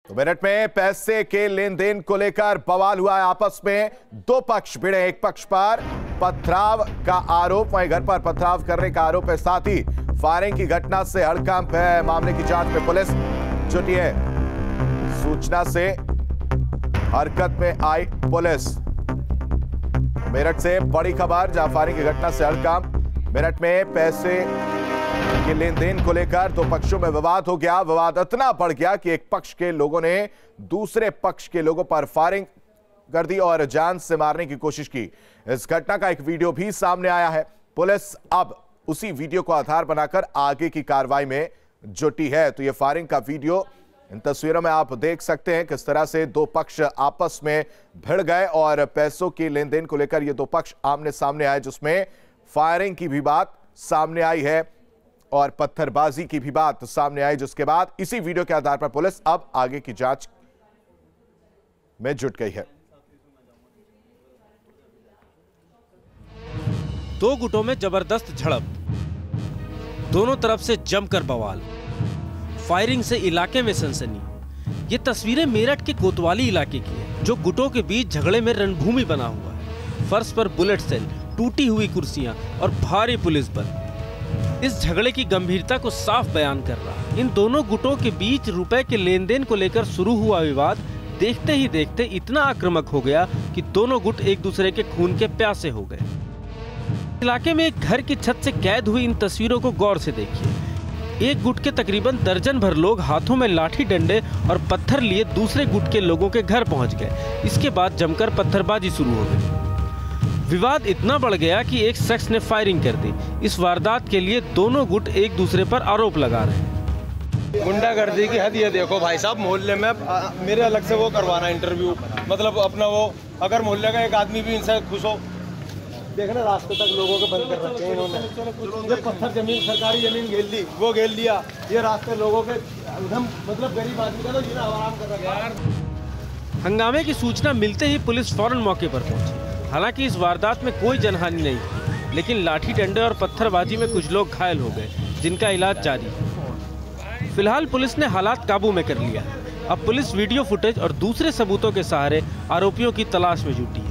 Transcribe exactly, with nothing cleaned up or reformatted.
तो मेरठ में पैसे के लेन देन को लेकर बवाल हुआ है। आपस में दो पक्ष भिड़े। एक पक्ष पर पथराव का आरोप, वहीं घर पर पथराव करने का आरोप है। साथ ही फायरिंग की घटना से हड़कंप है। मामले की जांच में पुलिस जुटी है। सूचना से हरकत में आई पुलिस। मेरठ से बड़ी खबर, जहां फायरिंग की घटना से हड़कंप। मेरठ में पैसे के लेन देन को लेकर दो पक्षों में विवाद हो गया। विवाद इतना बढ़ गया कि एक पक्ष के लोगों ने दूसरे पक्ष के लोगों पर फायरिंग कर दी और जान से मारने की कोशिश की। इस घटना का एक वीडियो भी सामने आया है। पुलिस अब उसी वीडियो को आधार बनाकर आगे की कार्रवाई में जुटी है। तो यह फायरिंग का वीडियो, इन तस्वीरों में आप देख सकते हैं किस तरह से दो पक्ष आपस में भिड़ गए और पैसों की लेन देन को लेकर ये दो पक्ष आमने सामने आए, जिसमें फायरिंग की भी बात सामने आई है और पत्थरबाजी की भी बात सामने आई, जिसके बाद इसी वीडियो के आधार पर पुलिस अब आगे की जांच में जुट गई है। दो गुटों में जबरदस्त झड़प, दोनों तरफ से जमकर बवाल, फायरिंग से इलाके में सनसनी। ये तस्वीरें मेरठ के कोतवाली इलाके की है, जो गुटों के बीच झगड़े में रणभूमि बना हुआ है। फर्श पर बुलेट सेल, टूटी हुई कुर्सियां और भारी पुलिस बल इस झगड़े की गंभीरता को साफ बयान कर रहा है। इन दोनों गुटों के बीच रुपए के लेन देन को लेकर शुरू हुआ विवाद देखते ही देखते इतना आक्रामक हो गया कि दोनों गुट एक दूसरे के खून के प्यासे हो गए। इलाके में एक घर की छत से कैद हुई इन तस्वीरों को गौर से देखिए। एक गुट के तकरीबन दर्जन भर लोग हाथों में लाठी डंडे और पत्थर लिए दूसरे गुट के लोगों के घर पहुंच गए। इसके बाद जमकर पत्थरबाजी शुरू हो गई। विवाद इतना बढ़ गया कि एक शख्स ने फायरिंग कर दी। इस वारदात के लिए दोनों गुट एक दूसरे पर आरोप लगा रहे हैं। गुंडागर्दी की हद ये देखो भाई साहब, मोहल्ले में आ, मेरे अलग से वो करवाना इंटरव्यू, मतलब अपना वो, अगर मोहल्ले का एक आदमी भी इनसे खुश हो, देखना रास्ते तक लोगों को बंद कर रखे हैं इन्होंने। ये पत्थर जमीन, सरकारी जमीन घेर ली, वो घेर लिया, ये रास्ते लोगों के एकदम, मतलब गरीब आदमी का तो जीना आराम कर रहा है। हंगामे की सूचना मिलते ही पुलिस फौरन मौके पर पहुंची। हालांकि इस वारदात में कोई जनहानि नहीं थी, लेकिन लाठी डंडे और पत्थरबाजी में कुछ लोग घायल हो गए, जिनका इलाज जारी है। फिलहाल पुलिस ने हालात काबू में कर लिया। अब पुलिस वीडियो फुटेज और दूसरे सबूतों के सहारे आरोपियों की तलाश में जुटी है।